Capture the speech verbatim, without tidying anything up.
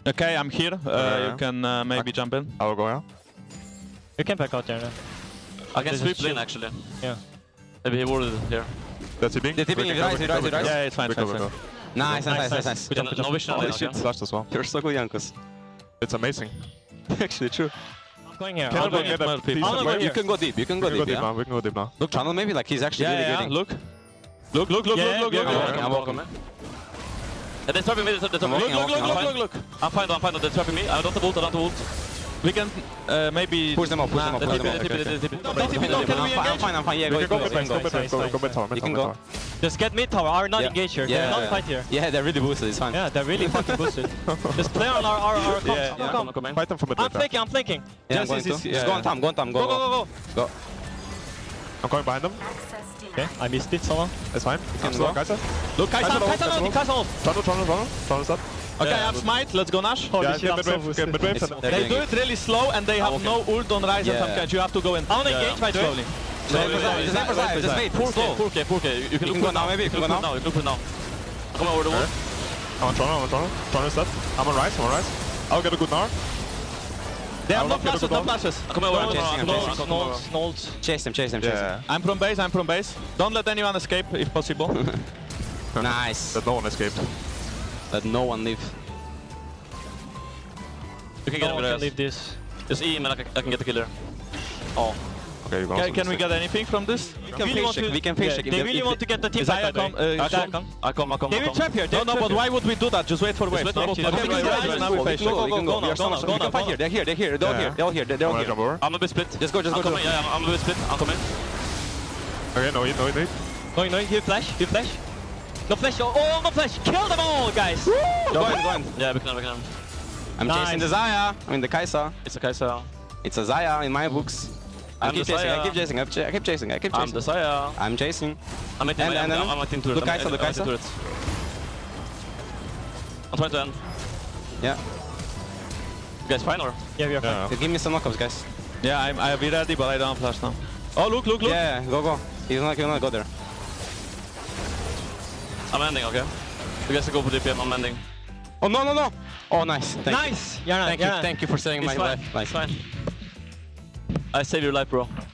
Okay, I'm here. Uh, yeah. You can uh, maybe Okay. jump in. I will go out. You can back out there then. I can This is sweep chill. lane actually. Yeah. Maybe he warded here. That's it being. They're tipping it, right, right, right. Yeah, it's fine. We fine, go, we fine. go. Nice, nice, nice, nice, nice. Yeah, no vision on Holy lane, shit, okay? flashed as well. You're so good, Jankos. It's amazing. Actually, true. I'm going here. Can I'll I go go here. get a multiple piece people. of I'll go wave? You here. can go deep, you can We go can go deep, deep yeah? now, we can go deep now. Look, channel maybe, like he's actually Yeah, really yeah, getting... look. Look, look, look, Yeah, look, look, yeah, look, yeah, look. yeah. I'm walking, man. Yeah, they're trapping me, they're trapping me. walking, Look, I'm look, look, walking, look, I'm look, look. I'm fine, I'm fine, they're trapping me. I don't have ult, I don't have ult. We can uh, maybe Push them up, push them Nah, up, they push tip them it, up. they tip it, they tip it. No, don't tip it, no, can we I'm fine, I'm engage? fine, I'm fine, yeah, go, We can go go, mid go, base, go go. mid base, go go mid tower, mid You tower, can mid go. tower. Just get mid tower. Are not Yeah. engaged here. Yeah, They're yeah, not yeah. fight here. Yeah, they're really boosted, it's fine. Yeah, they're really fucking boosted. Just play on our our our comms. Yeah, Come, Yeah, come. I'm coming. Fight them from mid I'm right now. flanking. I'm flanking. Yeah, I'm Just going is- to. is- Just yeah, go on yeah. Tom, go on Tom, go, Go go go go. Go. I'm going behind them. Okay, I missed it somehow. It's fine. can I'm still go. on Kai'Sa. Look, Kai'Sa Kai'Sa low, low, Kai'Sa Kai'Sa low, low. Kai'Sa low. Tunnel, tunnel, tunnel. Tunnel's up. Okay, Yeah, I have but- smite. Let's go Nash. Holy Yeah, shit, get I'm mid so wave, get boosted. mid wave. It's- and- they're They doing do it. it really slow and they have okay. no ult on Ryze and Yeah. Tankage. You have to go in. I wanna Yeah, engage, by the way. slowly. Just Slowly, wait for slowly. Just wait for Zaya, just wait. Poor Slow. K, poor K, poor K. You can You look can for go now, maybe, you can go look for now. now, you can look for now. Come over the wall. I'm on Toronto, I'm on Toronto. Toronto's dead. I'm on Rise, I'm on Rise. I'll get a good Gnar. They have I'll no not get a flashes, good no one. flashes. Come over, I'm I'm chasing, I'm coming chasing. over, I'm coming over. Snolds, Snolds. Chase him, chase him, chase Yeah. I'm from base, I'm from base. Don't let anyone escape if possible. him. Nice. That no one escaped. Let no one leave. You can No get him one with can us. leave this. Just E him and I can, I can get the killer. Oh. Okay, you go. Can, can we get anything from this? We can face check, we can face check. They really want to get the team Zaya back, by the come, way. uh, Zaya come. come. I come, I come, They I will come. trap here. No, no, but why would we do that? Just wait for waves. wait No, for okay, waves. okay, Okay, right, okay, right, now okay, we We face can go, we check. can go. We are go so now, much. go We now, can go fight now. here. They're here, they're here. They're all Yeah. here. They're all here. They're I'm all gonna here. jump over. I'm a bit split. Just go, just I'm go. coming, just- yeah, I'm a bit split. I'm coming. Okay, no, no, no. No, no, here flash, here flash. No flash, oh, oh, no flash. Kill them all, guys. Go in, go in. Yeah, we can, we can. I'm Nice. chasing the Zaya. I mean the Kai'Sa. It's a Kai'Sa. It's a Zaya in my books. I I'm keep the chasing, I Zaya. keep chasing, I keep ch- I keep chasing, I keep I'm chasing. the Saya. I'm chasing. I'm at And- I'm, and then- I'm at team turret. Look I'm Kai'Sa, at- look I'm at team Kai'Sa. turret. I'm trying to end. Yeah. You guys fine or? Yeah, we are fine. Yeah. Give me some knockups, guys. Yeah, I'm, I'll be ready, but I don't have flash now. Oh, look, look, look. Yeah, go, go. He's not, he'll not go there. I'm ending, okay? You guys can go for D P M, I'm ending. Oh, no, no, no. Oh, nice. Thank Nice. Yeah, you. Thank you, thank you for saving It's my fine, life. Nice. it's fine. I saved your life, bro.